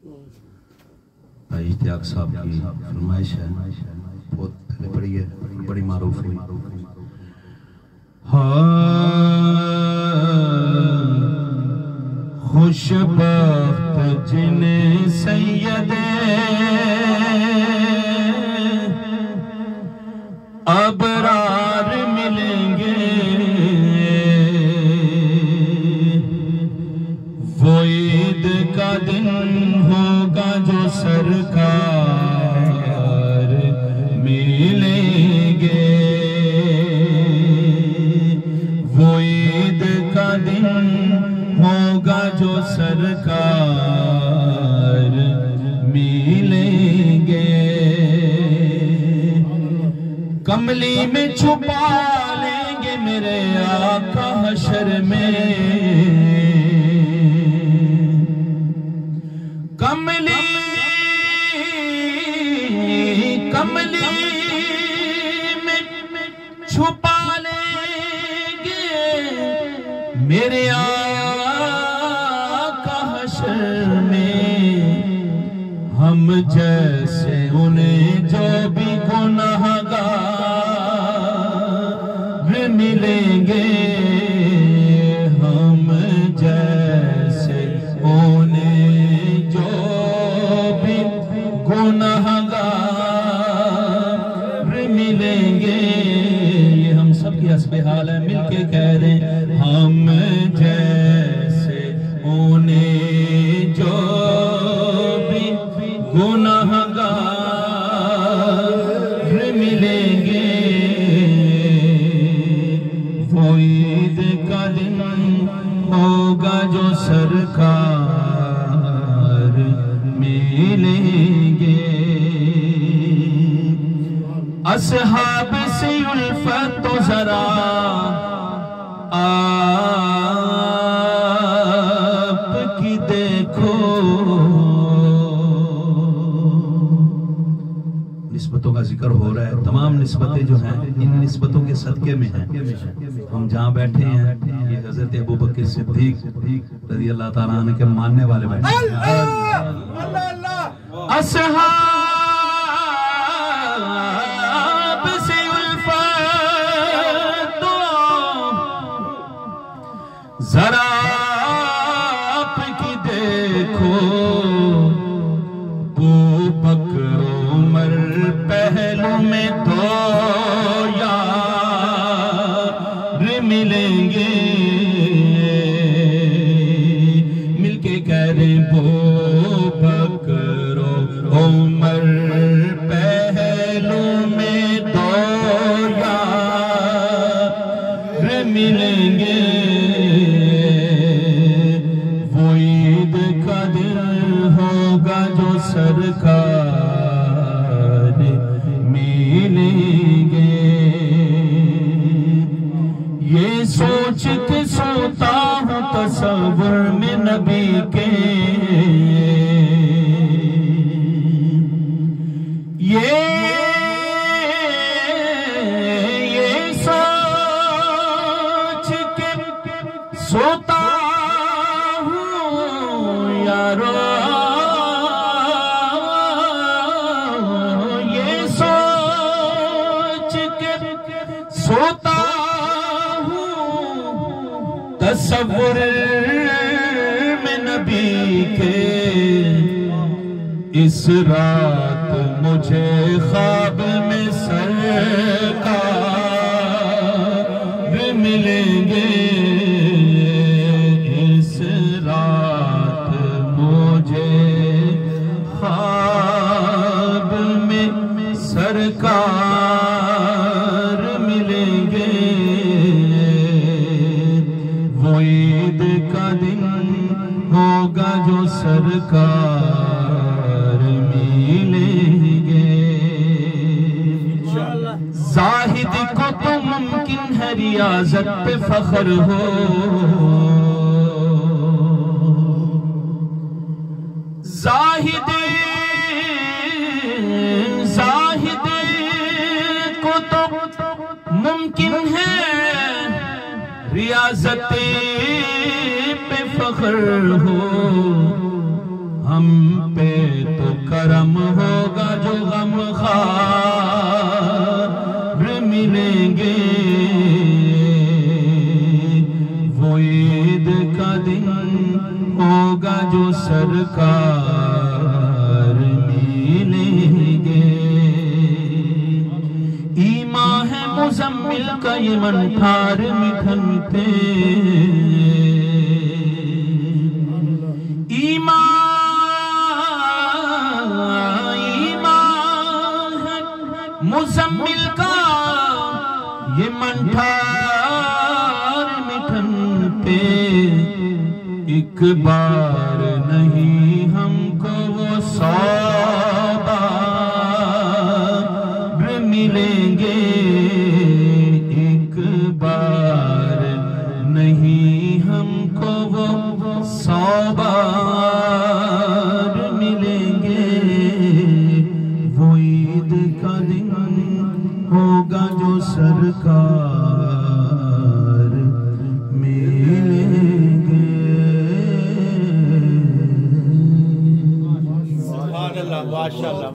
भाई इश्तियाक साहब की फरमाइश है, बहुत पहले पढ़ी है, बड़ी मारूफ हुई। खुशबख्त जिन्हें सैयदे अबरार मिलेंगे, वो ईद का दिन होगा जो सरकार मिलेंगे, वो ईद का दिन होगा जो सरकार मिलेंगे। कमली में छुपा लेंगे मेरे आका हशर में, कमली कमली में छुपा लेंगे मेरे आका हशर में। हम जैसे उन्हें जो भी गुनाहगार मिलेंगे, हम जैसे उन्हें जो भी गुनाहगार मिलेंगे। ये हम सब की हस्बे हाल है, मिलके कह रहे हैं हम जैसे उन्हें जो भी गुनाहगार मिलेंगे, वो ईद का दिन होगा जो सरकार मिलेंगे। असहाब से उल्फत तो जरा आपकी देखो, निस्बतों का जिक्र हो रहा है। तमाम निस्बतें जो हैं इन निस्बतों के सदके में हैं। हम जहाँ बैठे हैं ये हजरत अबू बकर सिद्दीक रज़ी अल्लाह ताला अन्हु के मानने वाले बैठे हैं। असहाब से उल्फत तो जरा आपकी देखो, पहलू में तो यार मिलेंगे, मिलके कह रहे वो बकरो उमर पहलू में तो यार मिलेंगे, वो ईद का दिन होगा जो सरकार मिलेंगे। ये सोच के सोता हूँ तसव्वुर में नबी के, ये सोच के सोता हूँ यारो, सोता हूँ तसव्वुर में नबी के। इस रात मुझे ख्वाब में सरकार मिलेंगे, इस रात मुझे ख्वाब में सरकार मिलेंगे, वो ईद का दिन होगा जो सरकार मिलेंगे। जाहिद को तो मुमकिन है रियाजत पे फख्र हो, जाहिद को तो मुमकिन है रियाजत पे फख्र हो, हम पे तो करम होगा जो गम खार मिलेंगे। वो ईद का दिन होगा जो सरकार मिलेंगे। ईमा है मुजम्मिल का ये मन ठार मिठन पे। ईमा है मुजम्मिल का ये मन ठार मिठन पे। एक बार नहीं हमको वो 100 बार मिलेंगे। एक बार नहीं हमको वो 100 बार मिलेंगे। वो ईद का दिन होगा जो सरकार मिलेंगे। माशाअल्लाह।